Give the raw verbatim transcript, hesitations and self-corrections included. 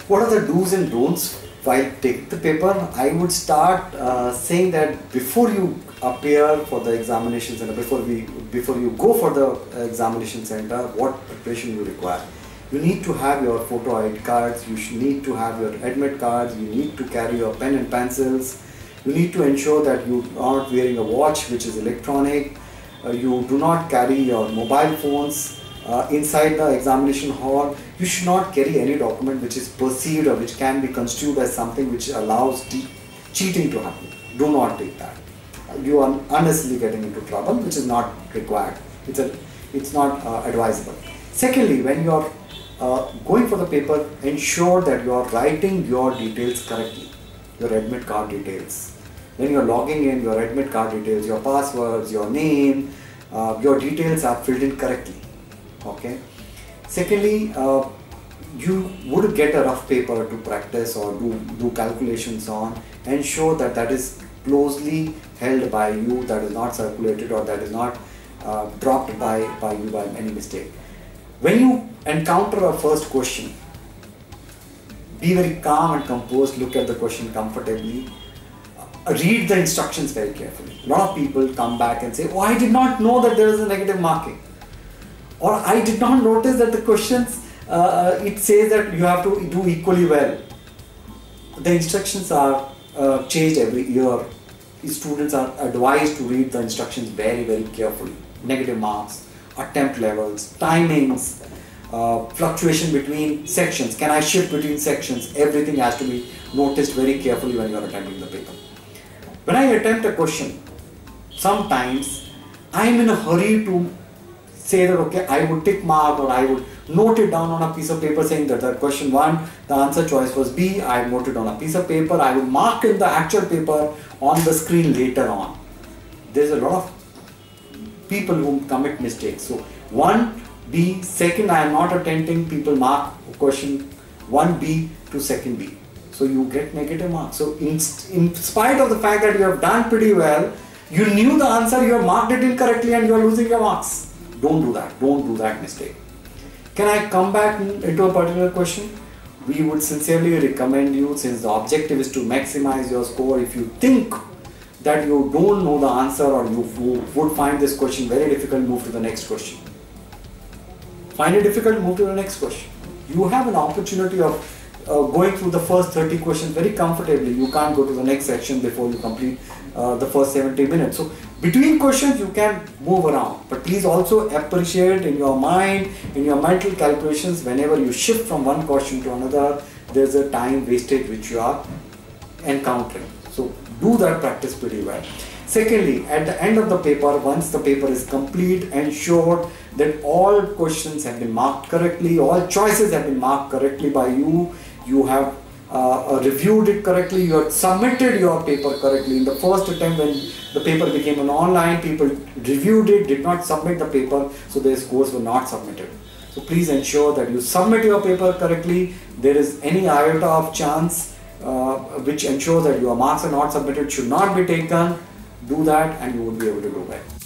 What are the do's and don'ts while taking the paper? I would start uh, saying that before you appear for the examination center, before we, before you go for the examination center, what preparation you require. You need to have your photo I D cards, you should need to have your admit cards, you need to carry your pen and pencils, you need to ensure that you are not wearing a watch which is electronic, uh, you do not carry your mobile phones uh, inside the examination hall, you should not carry any document which is perceived or which can be construed as something which allows cheating to happen. Do not take that. You are unnecessarily getting into trouble, which is not required. It's, a, it's not uh, advisable. Secondly, when you are Uh, going for the paper, ensure that you are writing your details correctly, your admit card details. When you are logging in, your admit card details, your passwords, your name, uh, your details are filled in correctly. Okay. Secondly, uh, you would get a rough paper to practice or do, do calculations on. Ensure that that is closely held by you, that is not circulated or that is not uh, dropped by, by you by any mistake. When you encounter a first question, be very calm and composed, look at the question comfortably, uh, read the instructions very carefully. A lot of people come back and say, oh, I did not know that there is a negative marking. Or I did not notice that the questions, uh, it says that you have to do equally well. The instructions are uh, changed every year. Students are advised to read the instructions very, very carefully. Negative marks, attempt levels, timings, uh, fluctuation between sections. Can I shift between sections? Everything has to be noticed very carefully when you are attempting the paper. When I attempt a question, sometimes I am in a hurry to say that okay, I would tick mark or I would note it down on a piece of paper saying that the question one, the answer choice was B, I have noted on a piece of paper, I would mark in the actual paper on the screen later on. There is a lot of people who commit mistakes. So one B, second I am not attempting, people mark question one B to second B. So you get negative marks. So in, in spite of the fact that you have done pretty well, you knew the answer, you have marked it incorrectly and you are losing your marks. Don't do that. Don't do that mistake. Can I come back into a particular question? We would sincerely recommend you, since the objective is to maximize your score, if you think that you don't know the answer or you would find this question very difficult, move to the next question. Find it difficult, move to the next question. You have an opportunity of uh, going through the first thirty questions very comfortably. You can't go to the next section before you complete uh, the first seventy minutes. So between questions you can move around, but please also appreciate in your mind, in your mental calculations, whenever you shift from one question to another, there's a time wastage which you are encountering. So do that practice pretty well. Secondly, at the end of the paper, once the paper is complete, ensure that all questions have been marked correctly, all choices have been marked correctly by you, you have uh, reviewed it correctly, you have submitted your paper correctly. In the first attempt when the paper became an online, people reviewed it, did not submit the paper, so their scores were not submitted. So please ensure that you submit your paper correctly. There is any iota of chance Uh, which ensures that your marks are not submitted should not be taken. Do that and you will be able to do well.